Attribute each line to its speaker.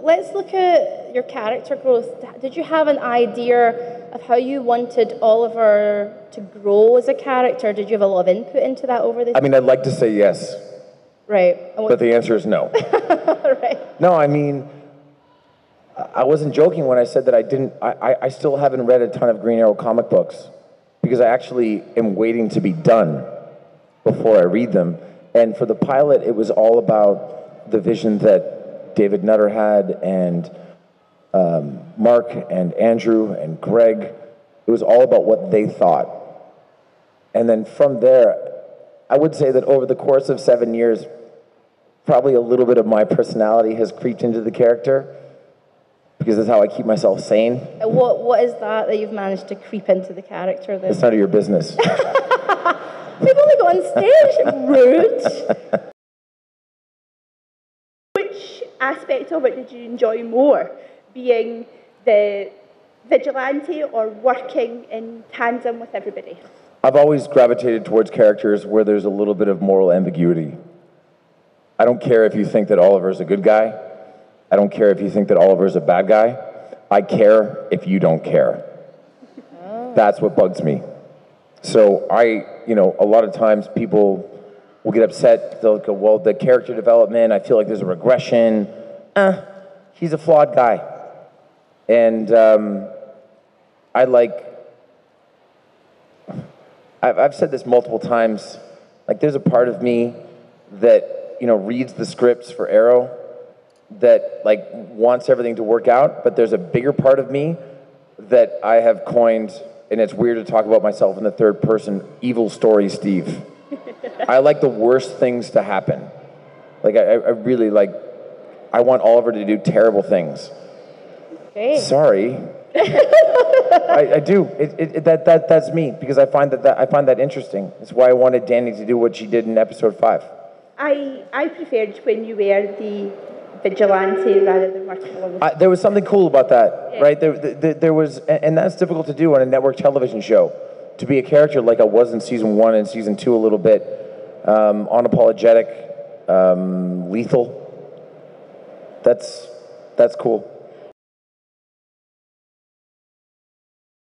Speaker 1: let's look at your character growth. Did you have an idea of how you wanted Oliver to grow as a character? Did you have a lot of input into that over the
Speaker 2: I mean, I'd like to say yes.
Speaker 1: Right.
Speaker 2: But the answer is no.
Speaker 1: Right.
Speaker 2: No, I mean, I wasn't joking when I said that I still haven't read a ton of Green Arrow comic books because I actually am waiting to be done before I read them. And for the pilot, it was all about the vision that David Nutter had and Mark and Andrew and Greg. It was all about what they thought. And then from there, I would say that over the course of 7 years, probably a little bit of my personality has creeped into the character because that's how I keep myself sane.
Speaker 1: What is that you've managed to creep into the character then?
Speaker 2: It's none of your business.
Speaker 1: We've only got on stage. Rude.
Speaker 3: Which aspect of it did you enjoy more? Being the vigilante or working in tandem with everybody?
Speaker 2: I've always gravitated towards characters where there's a little bit of moral ambiguity. I don't care if you think that Oliver's a good guy. I don't care if you think that Oliver's a bad guy. I care if you don't care. That's what bugs me. So a lot of times people will get upset. They'll go, well, the character development, I feel like there's a regression. He's a flawed guy. And I've said this multiple times, like there's a part of me that, reads the scripts for Arrow that like wants everything to work out, but there's a bigger part of me that I have coined, and it's weird to talk about myself in the third person, evil story Steve. I like the worst things to happen. Like I really I want Oliver to do terrible things.
Speaker 1: Great.
Speaker 2: Sorry. I do. That's me because I find that interesting. It's why I wanted Danny to do what she did in episode 5.
Speaker 3: I preferred when you were the vigilante rather than working along with...
Speaker 2: There was something cool about that, right? There was, and that's difficult to do on a network television show. To be a character like I was in season 1 and season 2 a little bit, unapologetic, lethal. That's cool.